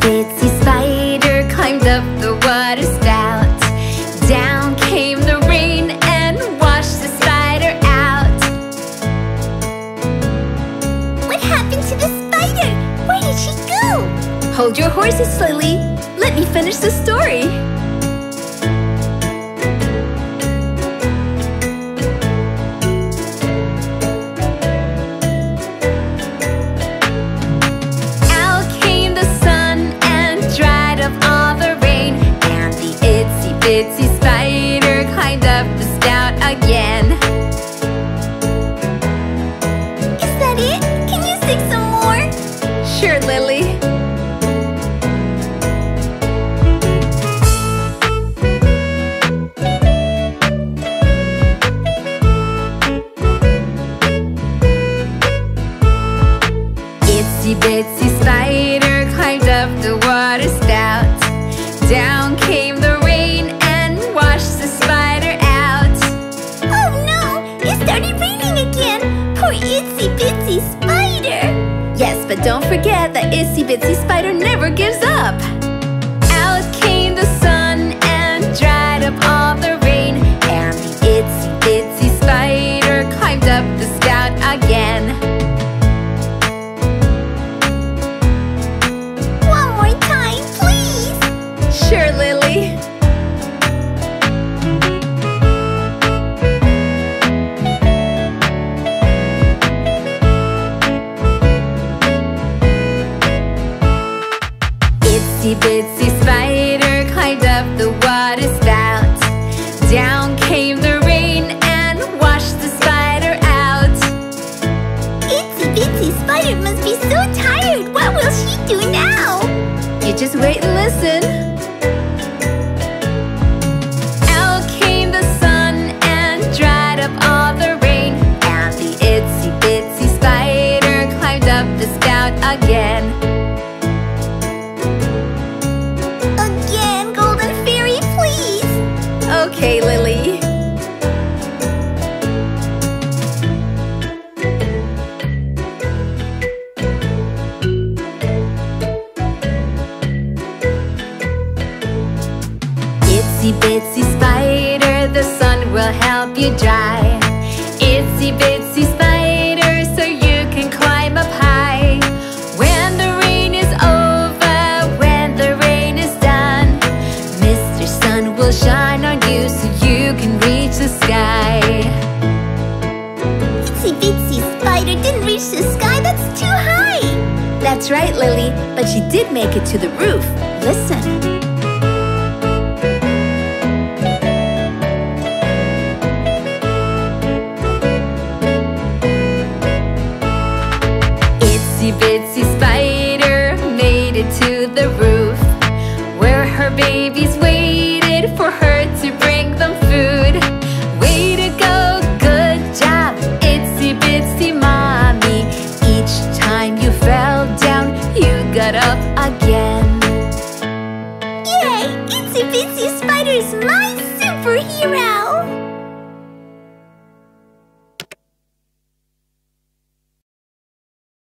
bitsy spider climbed up the water spout. Down came the rain and washed the spider out. What happened to the spider? Where did she go? Hold your horses, Lily. Let me finish the story. Out came the sun and dried up all the rain, and the itsy bitsy spider climbed up the spout again. Is that it? Can you sing some more? Sure, Lily. Itsy bitsy spider climbed up the water spout. Down came the rain and washed the spider out. Oh no! It started raining again! Poor itsy bitsy spider! Yes, but don't forget that itsy bitsy spider never gives up. Out came the sun and dried up all the rain, and the itsy bitsy spider climbed up the spout again. One more time, please! Sure, Lily. Itsy bitsy spider climbed up the water spout. Down came the rain and washed the spider out. Itsy bitsy spider must be so tired! What will she do now? You just wait and listen. Out came the sun and dried up all the rain, and the itsy bitsy spider climbed up the spout again. Again, golden fairy, please! Okay, Lily. Itsy bitsy spider, the sun will help you dry. Itsy bitsy spider, so you can climb up high. When the rain is over, when the rain is done, Mr. Sun will shine on you so you can reach the sky. Itsy bitsy spider didn't reach the sky, that's too high! That's right, Lily, but she did make it to the roof. Listen.